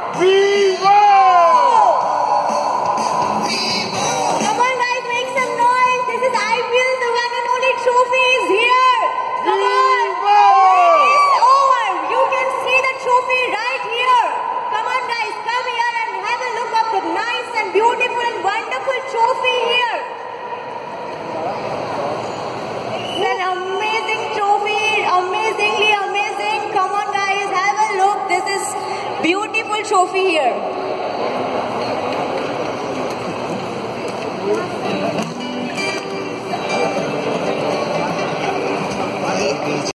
Vivo! Come on guys, make some noise. This is IPL, the one and only trophy is here. Come on. It's over. You can see the trophy right here. Come on guys, come here and have a look of the nice and beautiful and wonderful trophy here. It's an amazing trophy, amazingly amazing. Come on guys, have a look. This is beautiful trophy here.